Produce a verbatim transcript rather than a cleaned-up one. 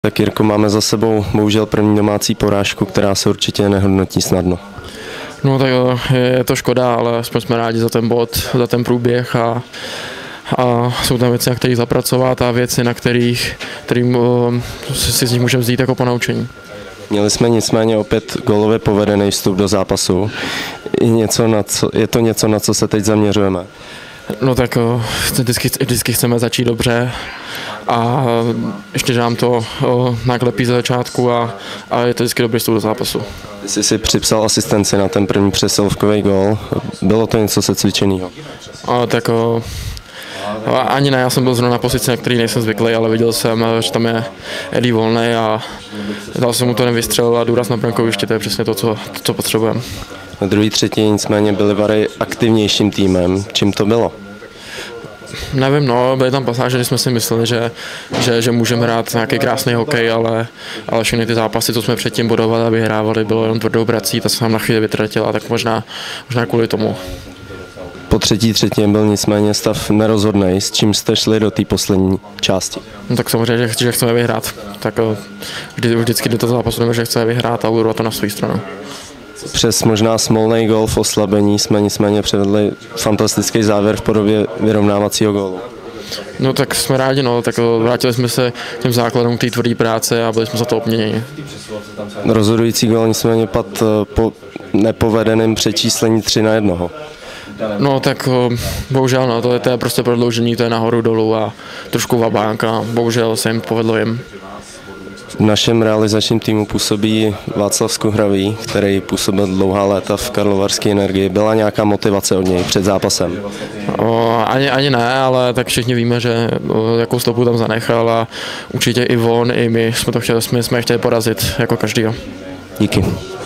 Tak Jirko, máme za sebou bohužel první domácí porážku, která se určitě nehodnotí snadno. No tak je to škoda, ale aspoň jsme rádi za ten bod, za ten průběh a, a jsou tam věci, na kterých zapracovat a věci, na kterých, kterým si z nich můžeme vzít jako ponaučení. Měli jsme nicméně opět gólově povedený vstup do zápasu. Je, něco, na co, je to něco, na co se teď zaměřujeme? No tak vždycky, vždycky chceme začít dobře a ještě, že nám to naklepí ze začátku a, a je to vždycky dobrý vstup do zápasu. Ty jsi si připsal asistenci na ten první přesilovkový gól. Bylo to něco se cvičenýho? A, tak o, ani ne, já jsem byl zrovna na pozici, na který nejsem zvyklý, ale viděl jsem, že tam je Eddie volný a dal jsem mu to nevystřelil a důraz na brankoviště, to je přesně to, co, co potřebujeme. Na druhé třetině nicméně byli Vary aktivnějším týmem. Čím to bylo? Nevím, no, byly tam pasáže, kdy jsme si mysleli, že, že, že můžeme hrát nějaký krásný hokej, ale, ale všechny ty zápasy, co jsme předtím bodovali a vyhrávali, bylo jenom tvrdou prací, ta se nám na chvíli vytratila, tak možná, možná kvůli tomu. Po třetí třetině byl nicméně stav nerozhodnej, s čím jste šli do té poslední části? No tak samozřejmě, že, že chceme vyhrát, tak vždy, vždycky do toho zápasu nevím, že chceme vyhrát a urvat to na svou stranu. Přes možná smolný gól v oslabení jsme nicméně předvedli fantastický závěr v podobě vyrovnávacího gólu. No tak jsme rádi, no, tak vrátili jsme se k těm základům té tvrdé práce a byli jsme za to obměněni. Rozhodující gól nicméně pad po nepovedeném přečíslení tři na jednoho. No tak bohužel, no, to je, to je prostě prodloužení, to je nahoru dolů a trošku vabánka, bohužel se jim povedlo jim. V našem realizačním týmu působí Václav Skuhravý, který působil dlouhá léta v Karlovarské Energii. Byla nějaká motivace od něj před zápasem? O, ani, ani ne, ale tak všichni víme, že o, jakou stopu tam zanechal a určitě i on, i my jsme to chtěli, jsme, jsme chtěli porazit jako každýho. Díky.